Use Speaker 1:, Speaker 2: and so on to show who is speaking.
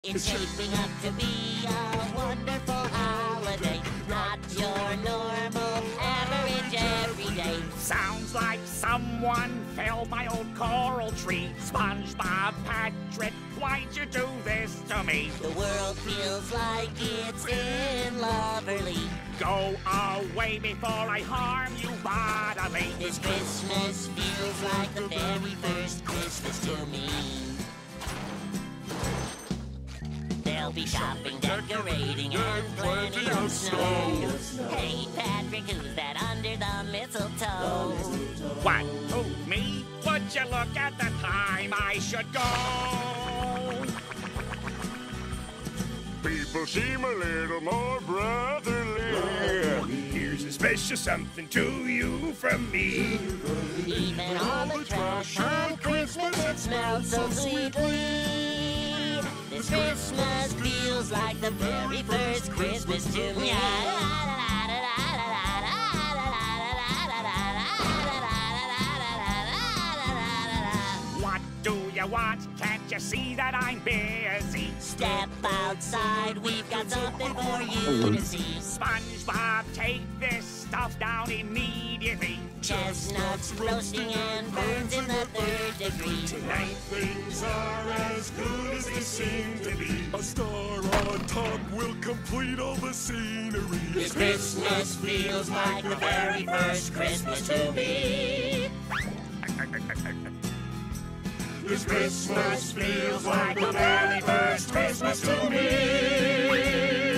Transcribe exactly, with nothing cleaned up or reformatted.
Speaker 1: It's shaping up to be a wonderful holiday, not your normal average everyday.
Speaker 2: Sounds like someone felled my old coral tree. SpongeBob, Patrick, why'd you do this to me?
Speaker 1: The world feels like it's in Loverly.
Speaker 2: Go away before I harm you bodily.
Speaker 1: This Christmas feels like the very first Christmas to me. There'll be shopping, decorating, and plenty of snow. Hey, Patrick, who's that under the mistletoe?
Speaker 2: What, who, me? Would you look at the time I should go?
Speaker 3: People seem a little more brotherly.
Speaker 2: Here's a special something to you from me.
Speaker 1: Even all the trash on Christmas, it smells so sweetly. This Christmas feels like the very first Christmas to me.
Speaker 2: What do you want? Can't you see that I'm busy?
Speaker 1: Step outside, we've got something for you to see.
Speaker 2: SpongeBob, take this stuff down immediately.
Speaker 1: Chestnuts roasting and burns in the third degree.
Speaker 3: Tonight things are as good as they seem to be.
Speaker 4: A star on top will complete all the scenery.
Speaker 1: This Christmas feels like the very first Christmas to me.
Speaker 3: This Christmas feels like the very first Christmas to me.